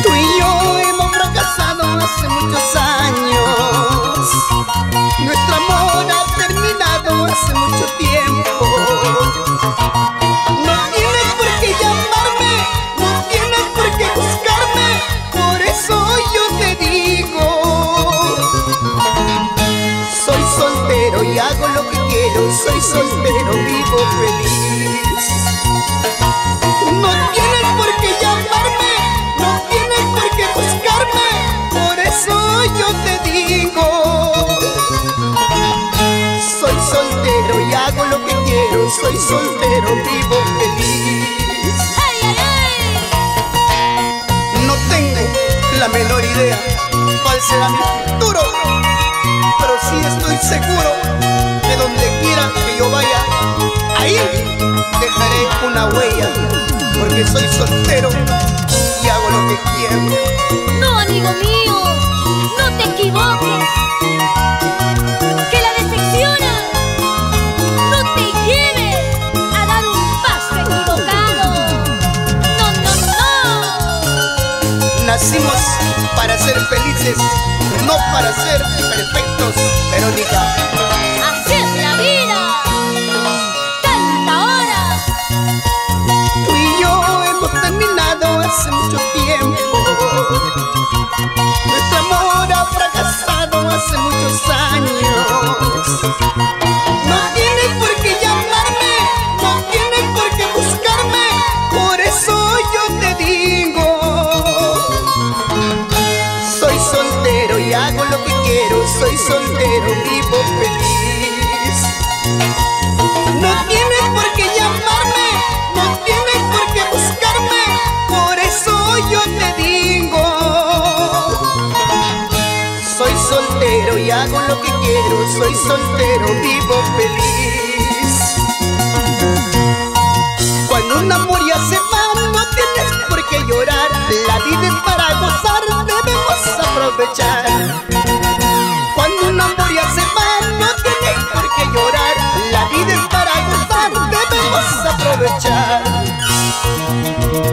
Tú y yo hemos fracasado hace muchos años. Nuestro amor ha terminado hace mucho tiempo. No tienes por qué llamarme, no tienes por qué buscarme. Por eso yo te digo, soy soltero y hago lo que quiero. Soy soltero, vivo feliz. No tienes por qué llamarme, no tienes por qué buscarme. Por eso yo te digo, soy soltero y hago lo que quiero. Soy soltero, vivo feliz. No tengo la menor idea cuál será mi futuro, pero sí estoy seguro que donde quiera que yo vaya, ahí dejaré una huella, porque soy soltero y hago lo que quiero. No, amigo mío, no te equivoques, que la decepciona no te lleve a dar un paso equivocado. No, no, no. Nacimos para ser felices, no para ser perfectos, Verónica. Así es la vida. Canta ahora. Tú y yo hemos terminado hace mucho tiempo. Nuestro amor ha fracasado hace muchos años. No tienes por qué llamarme, no tienes por qué buscarme. Por eso yo te digo, soy soltero y hago lo que quiero. Soy soltero, vivo feliz. No tienes por qué llamarme, no tienes por qué buscarme. Por eso yo te digo, soy soltero y hago lo que quiero. Soy soltero, vivo feliz. Cuando un amor ya se va, no tienes por qué llorar. La vida es para gozar, debemos aprovechar. Cuando un amor ya se va, no tienes por qué llorar. La vida es para gozar, debemos aprovechar.